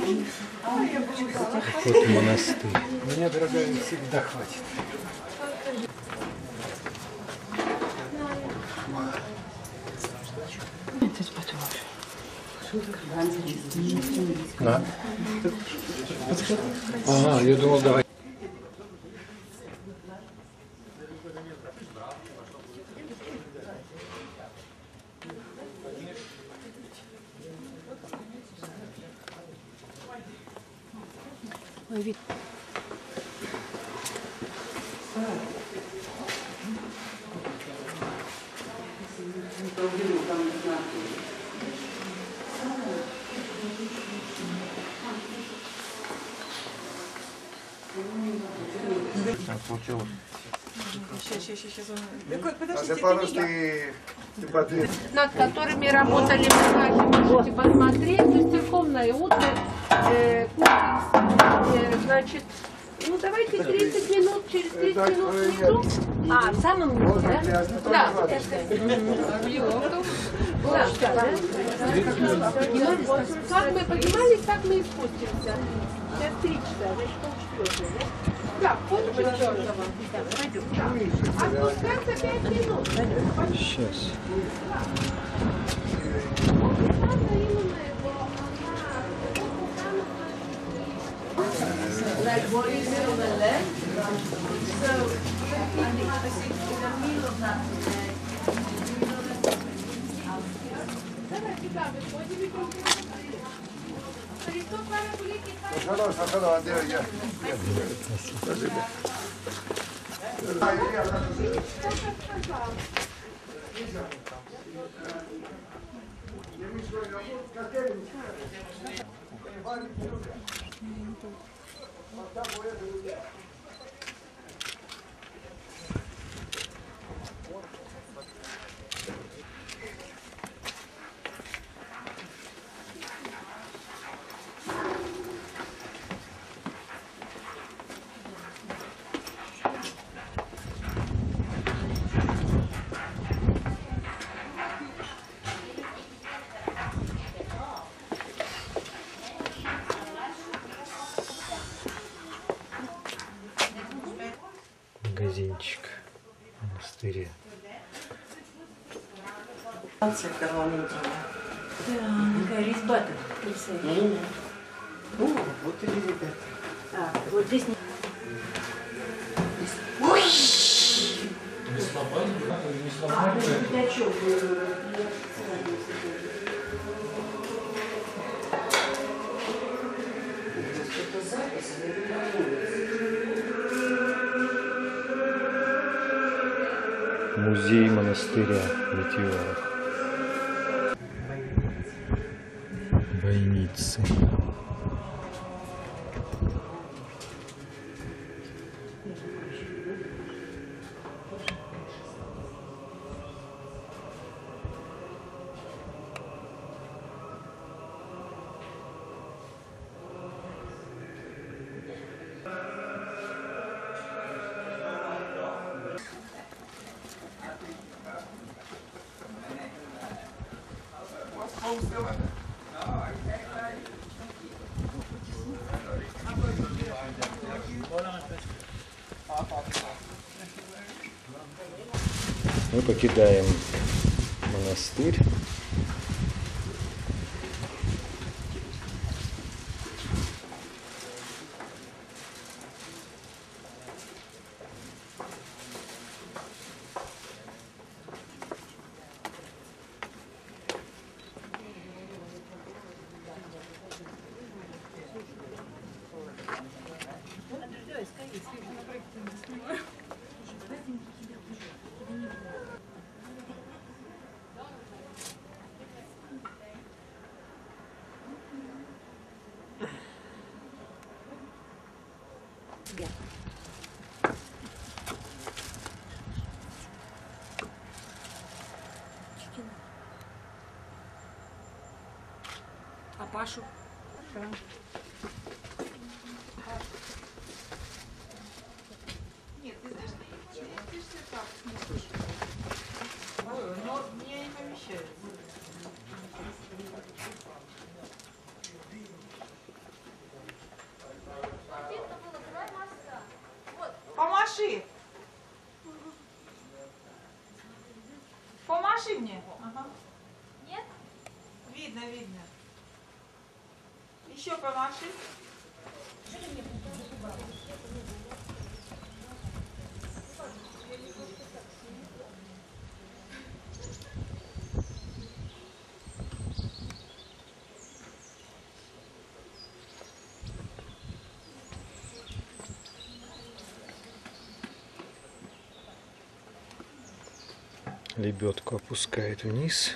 Вот монастырь. Мне, дорогая, всегда хватит. На. Ага, я думал, давай. Вид. Так, получилось. Сейчас. Над которыми работали мы, можете посмотреть. То есть церковная утварь, значит, ну давайте 30 минут, через 30 минут внизу. А, в самом низу, да? Да. Как мы поднимались, так мы и спустимся. Сейчас 3 часа, значит, полчетвертого, да? Да, полчетвертого. Пойдем. А спускаться 5 минут. Сейчас. Like what is it on the left? So, and in the middle of that. Магазинчик в монастыре. Такая резьба-то присоединена. О, вот и ребята. А, вот здесь не... Пятачок. Музей монастыря Витиевых. Бойницы. Мы покидаем монастырь. А Пашу? Нет, ты знаешь, ты все так не слышишь. Но меня не помещается. Еще по вашей. Лебедку опускает вниз.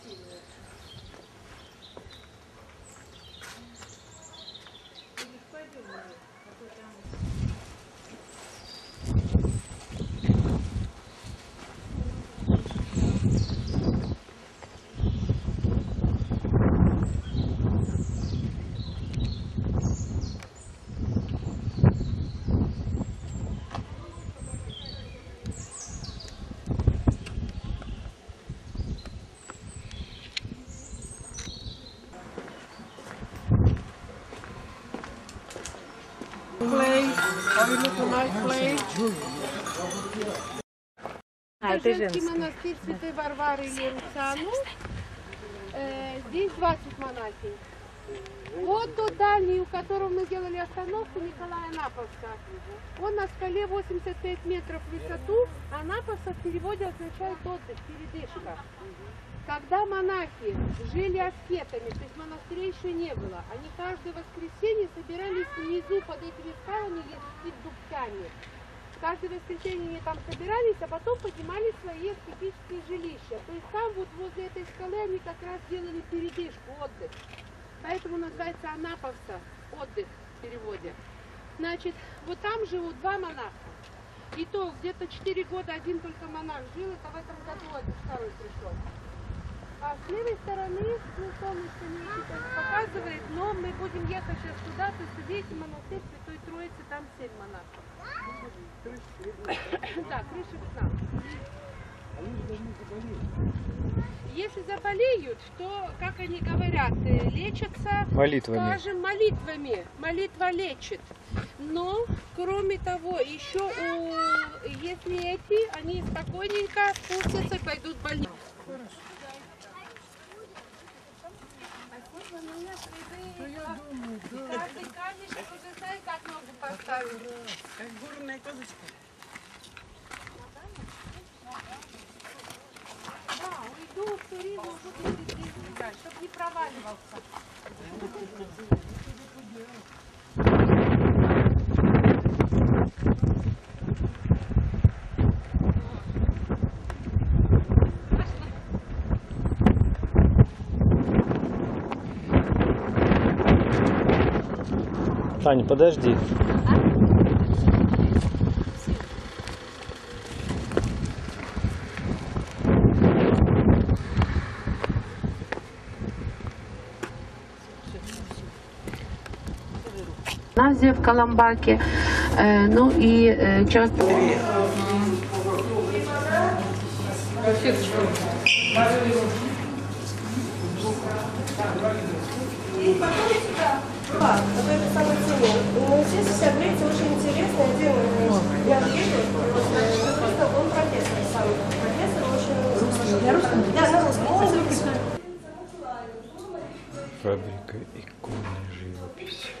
Это женский монастырь Святой Варвары Иерусалим. Здесь 20 монахинь. Вот тот дальний, у которого мы делали остановку, Николая Анаповца. Он на скале 85 метров в высоту. Анаповца в переводе означает отдых, передышка. Когда монахи жили аскетами, то есть монастырей еще не было, они каждое воскресенье собирались внизу под этими скалами, под дубками. Каждое воскресенье они там собирались, а потом поднимали свои аскетические жилища. То есть там вот возле этой скалы они как раз делали передышку, отдых. Поэтому называется Анаповца, отдых в переводе. Значит, вот там живут два монаха. И то где-то 4 года один только монах жил, это в этом году один второй пришел. А с левой стороны, ну, солнышко не показывает, но мы будем ехать сейчас туда, то есть видите, монастырь Святой Троицы, там 7 монахов. Да, крыша видна. Если заболеют, то, как они говорят, лечатся, Молитвами. скажем, молитвами. Молитва лечит. Но, кроме того, еще если эти, они спокойненько спустятся и пойдут в больницу. Каждый камешек уже знает, как ногу поставить. Как горная козочка. Да, уйду в туризм, буду здесь, чтобы не проваливался. Таня, подожди. Гимназия в Каламбаке, ну и часто... И потом сюда. Какой это самый ценный. Но здесь вся Греция очень интересная, отдельная. Я просто он профессор сам. Профессор очень... На русском? Да, на русском. Фабрика иконной живописи.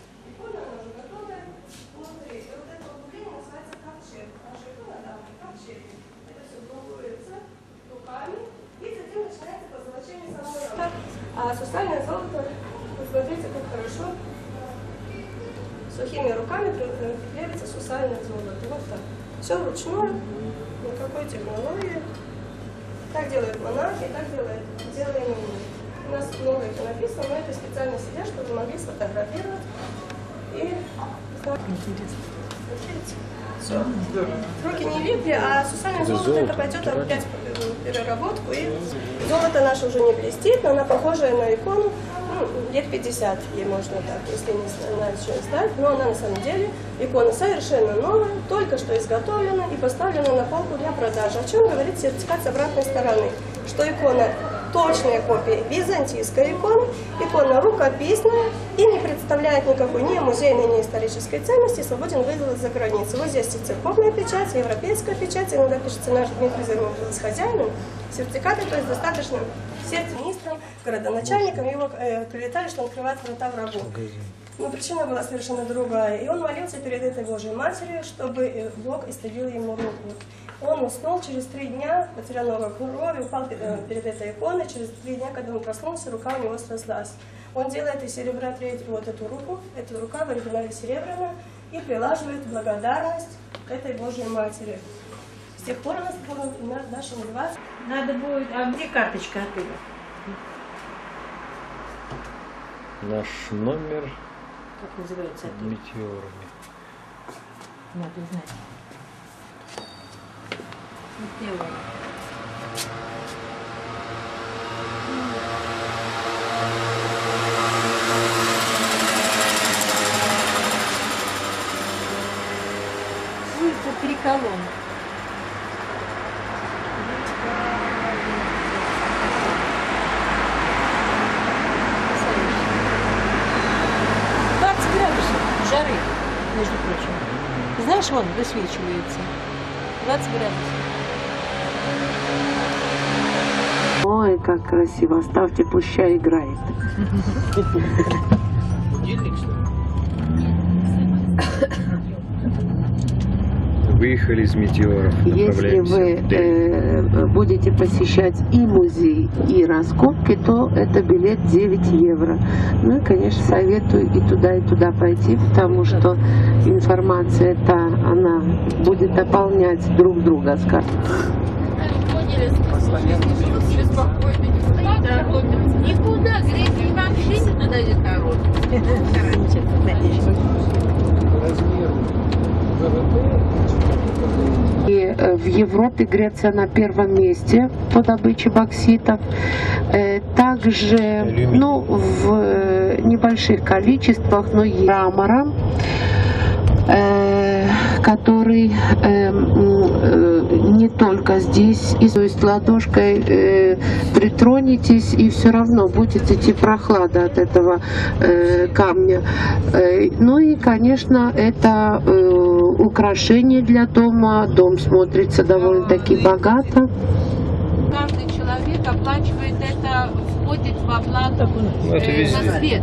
А сусальное золото, посмотрите, как хорошо. Сухими руками прикрепляется сусальное золото. Вот так. Все вручную, никакой технологии. Так делают монахи, так делаем мы. У нас много это написано, но это специально сидят, чтобы вы могли сфотографировать. И все. Руки не липли, а сусальное золото это пойдет опять в переработку. И золото наше уже не блестит, но она похожая на икону. Ну, лет 50 ей можно так, если не знать, что сдать. Но она на самом деле икона совершенно новая, только что изготовлена и поставлена на полку для продажи. О чем говорит сертификат с обратной стороны? Что икона точная копия византийской иконы, икона рукописная и не представляет никакой ни музейной, ни исторической ценности, свободен вывоз за границу. Вот здесь и церковная печать, и европейская печать, иногда пишется наш Дмитрий Зернов с хозяином. Сертификаты, то есть достаточно сертификатом. городоначальником, его прилетали, что открывать врата врагу. Но причина была совершенно другая. И он молился перед этой Божьей Матерью, чтобы Бог исцелил ему руку. Он уснул через 3 дня, потерял много крови, упал перед этой иконой. Через 3 дня, когда он проснулся, рука у него срослась. Он делает из серебра вот эту руку, эта рука в оригинале серебряная, и прилаживает благодарность к этой Божьей Матери. С тех пор у нас нашим 20. Надо будет... А где карточка оттуда? Наш номер Как называется оттуда? метеорами. Надо знать. Метеор. Улица Переколом. Жары, между прочим. Знаешь, вон высвечивается. 20 градусов. Ой, как красиво. Оставьте, пущай играет. Будильник, что ли? Выехали из метеоров. Если вы будете посещать и музей, и раскопки, то это билет 9 евро. Ну и, конечно, советую и туда пойти, потому что информация эта, она будет дополнять друг друга, скажем. Никуда, греки вообще никуда не торопятся. Размер ВВП. И в Европе Греция на первом месте по добыче бокситов. Также, ну, в небольших количествах, но есть мрамора, который не только здесь, и то есть ладошкой притронетесь, и все равно будет идти прохлада от этого камня. Ну и, конечно, это украшение для дома. Дом смотрится довольно-таки богато. Каждый человек оплачивает это, входит в оплату это за везде. свет.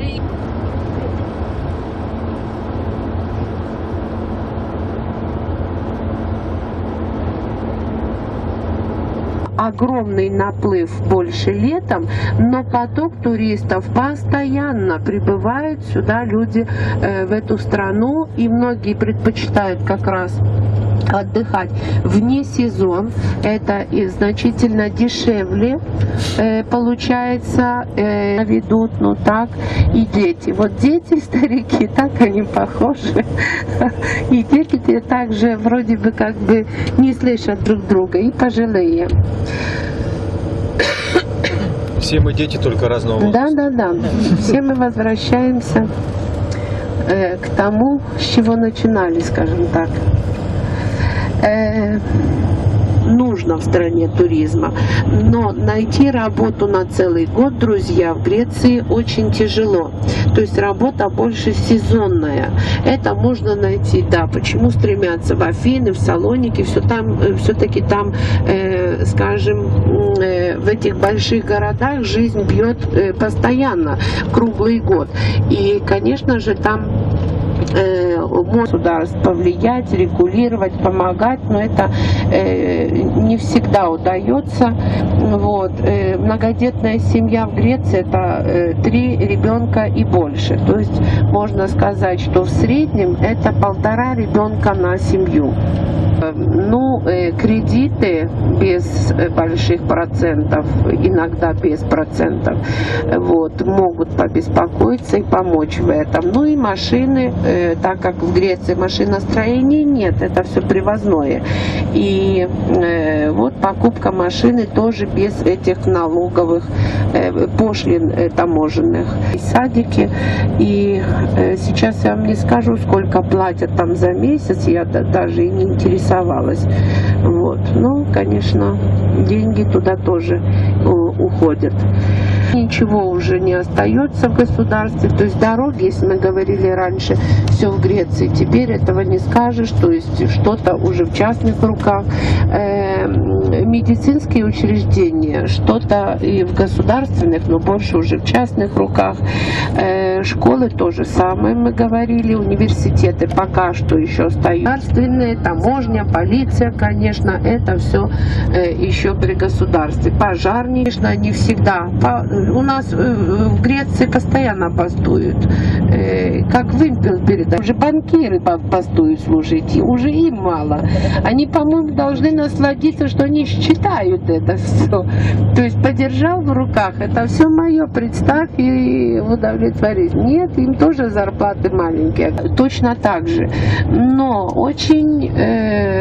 Огромный наплыв больше летом, но поток туристов постоянно прибывают сюда, люди в эту страну, и многие предпочитают как раз отдыхать вне сезон. Это и значительно дешевле получается, ведут, ну так, и дети. Вот дети, старики, так они похожи. И дети также вроде бы как бы не слышат друг друга, и пожилые. Все мы дети, только разного возраста. Да. Все мы возвращаемся к тому, с чего начинали, скажем так. Нужно в стране туризма, но найти работу на целый год, друзья, в Греции очень тяжело. То есть работа больше сезонная. Это можно найти, да. Почему стремятся в Афины, в Салоники, все-таки там, скажем, в этих больших городах жизнь бьет постоянно, круглый год. И, конечно же, там государство повлиять, регулировать, помогать, но это не всегда удается. Вот. Многодетная семья в Греции — это 3 ребенка и больше. То есть можно сказать, что в среднем это 1,5 ребенка на семью. Ну, кредиты без больших процентов, иногда без процентов, вот, могут побеспокоиться и помочь в этом. Ну и машины, так как в Греции машиностроения нет, это все привозное. И вот покупка машины тоже без этих налоговых пошлин таможенных. И садики, и сейчас я вам не скажу, сколько платят там за месяц, я даже и не интересовалась. Вот. Ну, конечно, деньги туда тоже уходят. Ничего уже не остается в государстве. То есть дороги, если мы говорили раньше, все в Греции, теперь этого не скажешь. То есть что-то уже в частных руках. Медицинские учреждения, что-то и в государственных, но больше уже в частных руках. Школы то же самое, мы говорили, университеты пока что еще остаются. Государственные, таможня, полиция, конечно, это все еще при государстве. Пожарники, конечно, они всегда. У нас в Греции постоянно бастуют. Как вымпел передать. Уже банкиры бастуют, слушайте, уже им мало. Они, по-моему, должны насладиться, что они считают это все. То есть подержал в руках, это все мое, представь и удовлетворить. Нет, им тоже зарплаты маленькие. Точно так же. Но очень